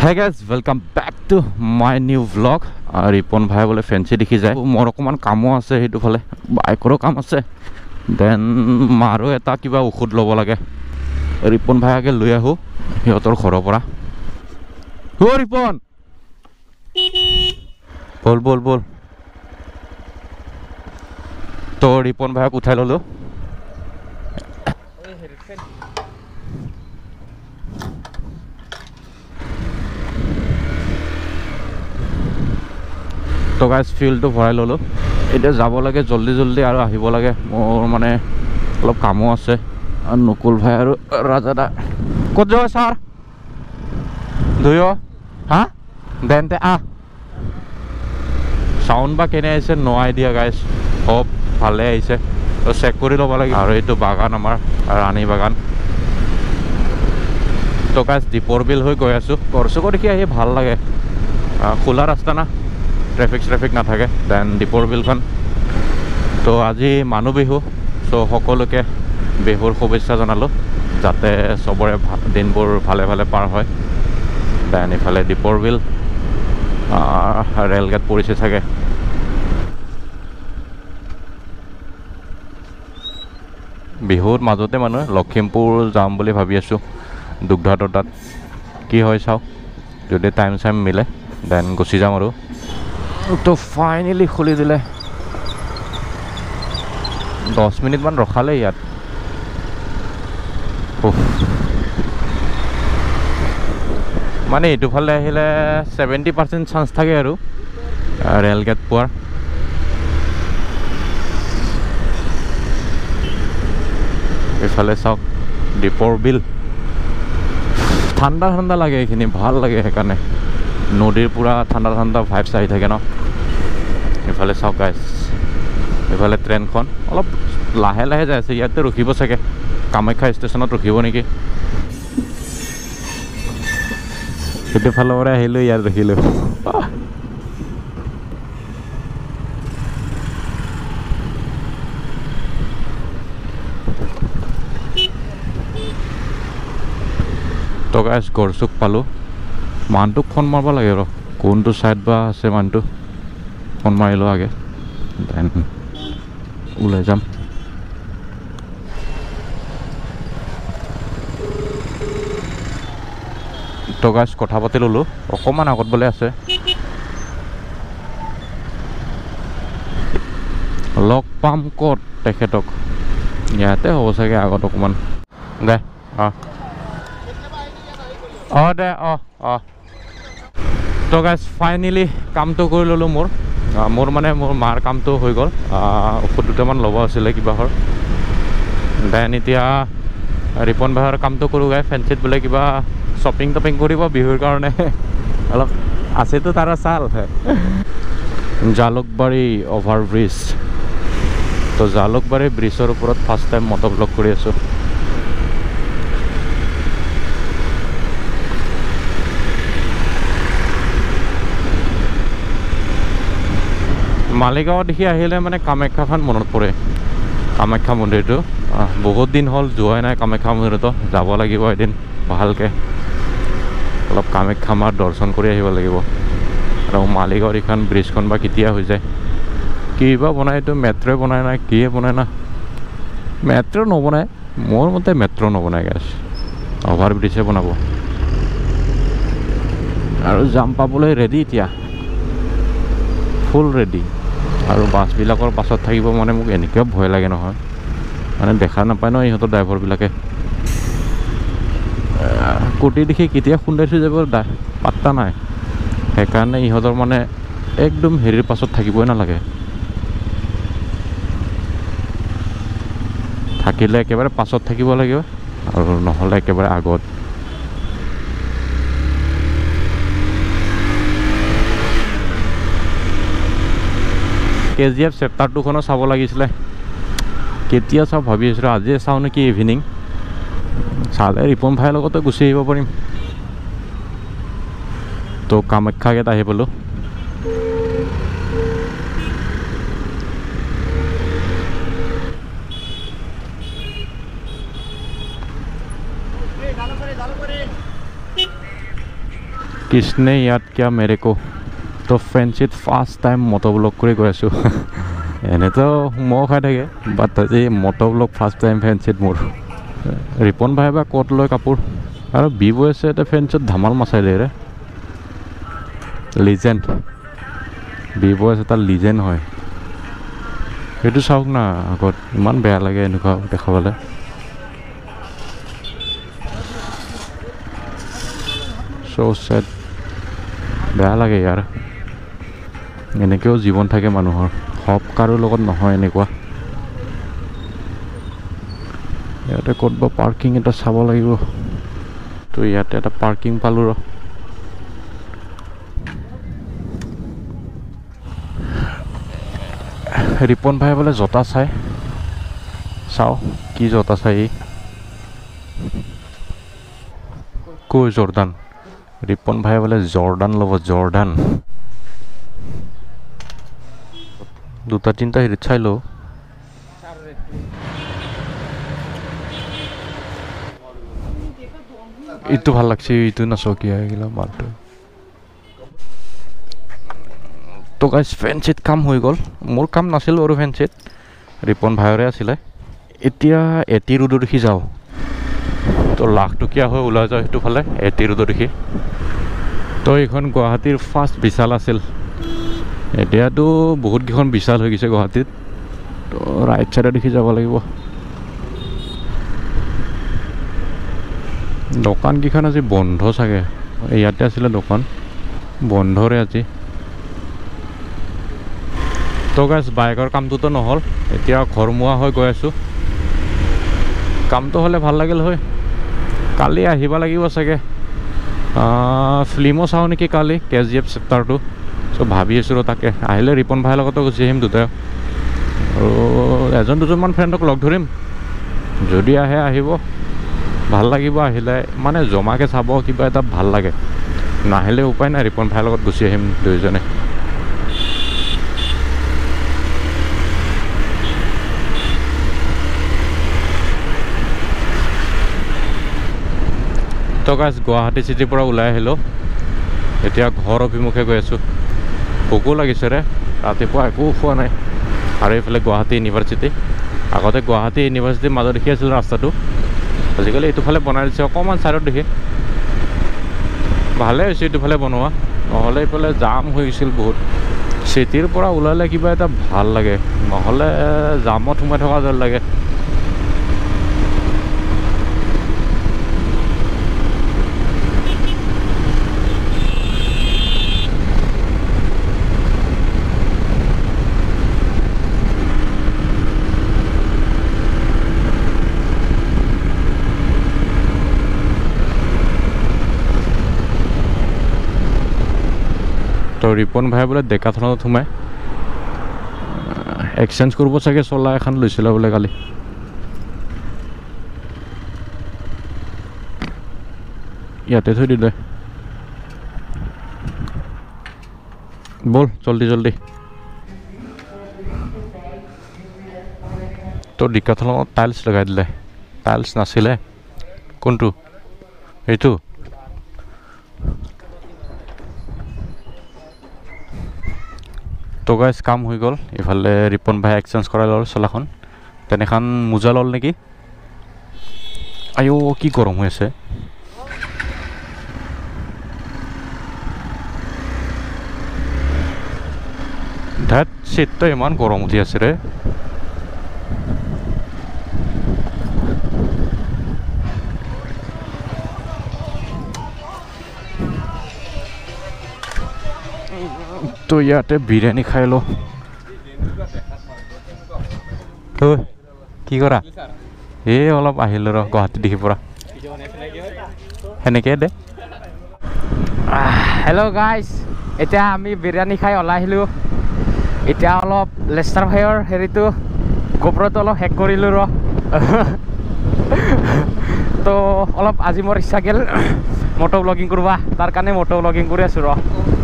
Hey guys, welcome back to my new vlog. Ripon bhai bole fancy dikhi jay. Mor okoman kamo ase hetu phale. Bike ro kam ase. Then maro eta kiba ukhud lobo lage. Ripon bhai age loi ahu hiyotor khoro pora. Ho Ripon. Bol. To Ripon bhai uthai lolo. তো guys ফিল্ডটো ভৰাই ল'লোঁ এতিয়া যাব লাগে জলদি আৰু আহিব লাগে মোৰ মানে অলপ কামো আছে আৰু নকুল ভাই আৰু ৰাজাদা ক'ত যাব ছাৰ দুয়ো হা দেনতে চাউণ্ড বা কেনে আহিছে ন আইডিয়া গাইজ খুব ভালে আহিছে তো চেক কৰি ল'ব লাগে আৰু এইটো বাগান আমাৰ ৰাণী বাগান তো গাইজ দীপৰ বিল হৈ গৈ আছোঁ গড়চুকৰ দেখি আহি ভাল লাগে খোলা ৰাস্তা না ট্ৰেফিক নাথাকে দেন দীপৰ বিলখন তো আজি মানুহ বিহু চ' সকলোকে বিহুৰ শুভেচ্ছা জনালোঁ যাতে চবৰে দিনবোৰ ভালে পাৰ হয় দেন ইফালে দীপৰ বিল ৰেলগেট পৰিছে চাগে বিহুৰ মাজতে মানুহে লখিমপুৰ যাম বুলি ভাবি আছোঁ দুগ্ধাতৰ তাত কি হয় চাওঁ যদি টাইম মিলে দেন গুচি যাম আৰু তো ফাইনেলি খুলি দিলে 10 মিনিটমান ৰখালে ইয়াত মানে এইটো ফালে আহিলে 70% চান্স থাকে আৰু ৰেলগেট পোৱাৰ এইফালে চাওক দীপৰ বিল ঠাণ্ডা লাগে এইখিনি ভাল লাগে সেইকাৰণে নদীৰ পুৰা ঠাণ্ডা ভাইবছ আহি থাকে ন এইফালে চাওক গাইজ এইফালে ট্ৰেইনখন অলপ লাহে যাই আছে ইয়াতে ৰখিব চাগে কামাখ্যা ষ্টেচনত ৰখিব নেকি সেইটো ফালৰ পৰা আহিলোঁ ইয়াত ৰখিলোঁ তো গাইজ গড়চুক পালোঁ মানুহটোক ফোন মাৰিব লাগে ৰ কোনটো ছাইড বা আছে মানুহটো ফোন মাৰিলোঁ আগে দেন ওলাই যাম তো গাইজ কথা পাতি ল'লোঁ অকণমান আগত বোলে আছে লগ পাম ক'ত তেখেতক ইয়াতে হ'ব চাগে আগত অকণমান দে দে তো গাইজ ফাইনেলি কামটো কৰি ল'লোঁ মোৰ মানে মোৰ মাৰ কামটো হৈ গ'ল ঔষধ দুটামান ল'ব আছিলে কিবাহৰ দেন এতিয়া ৰিপন ভাইৰ কামটো কৰোঁ গাই ফেঞ্চিত বোলে কিবা শ্বপিং কৰিব বিহুৰ কাৰণে অলপ আছেতো তাৰ চাল জালুকবাৰী অভাৰ ব্ৰিজ তো জালুকবাৰী ব্ৰিজৰ ওপৰত ফাৰ্ষ্ট টাইম মটৰব্লগ কৰি আছোঁ মালিগাঁও দেখি আহিলে মানে কামাখ্যাখন মনত পৰে কামাখ্যা মন্দিৰটো বহুত দিন হ'ল যোৱাই নাই কামাখ্যা মন্দিৰতো যাব লাগিব এদিন ভালকৈ অলপ কামাখ্যা মাৰ দৰ্শন কৰি আহিব লাগিব আৰু মালিগাঁৱৰ এইখন ব্ৰিজখন বা কেতিয়া হৈ যায় কি বা বনাই এইটো মেট্ৰ'ই বনাই নাই কিয়ে বনাই না মেট্ৰ' নবনাই মোৰ মতে মেট্ৰ' নবনাই গেছ অভাৰ ব্ৰিজে বনাব আৰু জাম পাবলৈ ৰেডি এতিয়া ফুল ৰেডি আৰু বাছবিলাকৰ পাছত থাকিব মানে মোক এনেকৈ ভয় লাগে নহয় মানে দেখা নাপায় ন ইহঁতৰ ড্ৰাইভাৰবিলাকে কুটি দেখি কেতিয়া খুন্দাই থৈ যাব পাত্তা নাই সেইকাৰণে ইহঁতৰ মানে একদম হেৰিৰ পাছত থাকিবই নালাগে থাকিলে একেবাৰে পাছত থাকিব লাগিব আৰু নহ'লে একেবাৰে আগত KGF চেপ্টাৰ 2খনো চাব লাগিছিলে কেতিয়া চাওঁ ভাবি আছিলোঁ আজিয়ে চাওঁ নেকি ইভিনিং চালে ৰিপন ভাইৰ লগতে গুচি আহিব পাৰিম তো কামাখ্যা গেট আহি পালোঁ কৃষ্ণে ইয়াত কিয়া মেৰেকো তো ফেঞ্চিত ফাৰ্ষ্ট টাইম মটো ব্লগ কৰি গৈ আছোঁ এনেতো মহ খাই থাকে বাট আজি মটো ব্লগ ফাৰ্ষ্ট টাইম ফেঞ্চিত মোৰ ৰিপন ভাই বা ক'ত লয় কাপোৰ আৰু বি বৈ আছে এটা ফেঞ্চিত ধামাল মাচাই দিয়ে ৰে লিজেণ্ড বি বয় আছে তাৰ লিজেণ্ড হয় সেইটো চাওক না আগত ইমান বেয়া লাগে এনেকুৱা দেখাবলৈ চ' ছেড বেয়া লাগে ইয়াৰ এনেকৈও জীৱন থাকে মানুহৰ সব কাৰো লগত নহয় এনেকুৱা ইয়াতে ক'তবা পাৰ্কিং এটা চাব লাগিব তো ইয়াতে এটা পাৰ্কিং পালোঁ ৰ ৰিপন ভাই বোলে জোতা চাওঁ কি জোতা চাই কৈ জৰ্ডান ৰিপন ভাই বোলে জৰ্ডান ল'ব জৰ্ডান দুটা তিনিটা হেৰিত চাই লওঁ এইটো ভাল লাগছে এইটো নাচকীয়া এইগিলা মালটো তো গাইজ ফেঞ্চিত কাম হৈ গ'ল মোৰ কাম নাছিল বাৰু ফেঞ্চিত ৰিপন ভাইৰে আছিলে এতিয়া এটি ৰোডো দেখি যাওঁ তো লাখটকীয়া হৈ ওলাই যাওঁ সেইটো ফালে এটি ৰোডো দেখি তো এইখন গুৱাহাটীৰ ফাৰ্ষ্ট বিশাল আছিল এতিয়াতো বহুতকেইখন বিশাল হৈ গৈছে গুৱাহাটীত তো ৰাইট চাইডে দেখি যাব লাগিব দোকানকেইখন আজি বন্ধ চাগে ইয়াতে আছিলে দোকান বন্ধৰে আজি তো গাইজ বাইকৰ কামটোতো নহ'ল এতিয়া ঘৰমুৱা হৈ গৈ আছোঁ কামটো হ'লে ভাল লাগিল হয় কালি আহিব লাগিব চাগে ফিল্মো চাওঁ নেকি কালি KGF চেপ্টাৰটো চ' ভাবি আছোঁ ৰ তাকে আহিলে ৰিপন ভাইৰ লগতো গুচি আহিম দুটাই আৰু এজন দুজনমান ফ্ৰেণ্ডক লগ ধৰিম যদি আহে আহিব ভাল লাগিব আহিলে মানে জমাকৈ চাব কিবা এটা ভাল লাগে নাহিলে উপায় নাই ৰিপন ভাইৰ লগত গুচি আহিম দুয়োজনে তো গাইজ গুৱাহাটী চিটিৰ পৰা ওলাই আহিলোঁ এতিয়া ঘৰ অভিমুখে গৈ আছোঁ ভোকো লাগিছে ৰে ৰাতিপুৱা একো খোৱা নাই আৰু এইফালে গুৱাহাটী ইউনিভাৰ্চিটি আগতে গুৱাহাটী ইউনিভাৰ্চিটিৰ মাজত দেখি আছিলোঁ ৰাস্তাটো আজিকালি এইটোফালে বনাই দিছে অকণমান ছাইডত দেখি ভালে হৈছে এইটোফালে বনোৱা নহ'লে এইফালে জাম হৈ গৈছিল বহুত চিটিৰ পৰা ওলালে কিবা এটা ভাল লাগে নহ'লে জামত সোমাই থকা যেন লাগে তো ৰিপন ভাই বোলে ডেকাথনত সোমাই এক্সচেঞ্জ কৰিব চাগে চলা এখন লৈছিলে বোলে কালি ইয়াতে থৈ দিলে বল জলদি জলদি তো ডেকাথনত টাইলছ লগাই দিলে টাইলছ নাছিলে কোনটো এইটো তো গাইজ কাম হৈ গ'ল ইফালে ৰিপন ভাই এক্সচেঞ্জ কৰাই ল'ল চলাখন তেনেখন মোজা ল'ল নেকি আইঅ কি গৰম হৈ আছে ধেত চিটটো ইমান গৰম উঠি আছে ৰে তো ইয়াতে বিৰিয়ানী খাই লওঁ কি কৰা এই অলপ আহিলোঁ ৰ গুৱাহাটী দেখি পৰা সেনেকৈ দে হেল্ল' গাইজ এতিয়া আমি বিৰিয়ানী খাই ওলাই আহিলোঁ এতিয়া অলপ লেষ্টাৰ ভাইৰ হেৰিটো গোপ্ৰটো অলপ হেক কৰিলোঁ ৰ তো অলপ আজি মোৰ ইচ্ছা গ'ল মটো ব্লগিং কৰবা তাৰ কাৰণে মটো ব্লগিং কৰি আছোঁ ৰ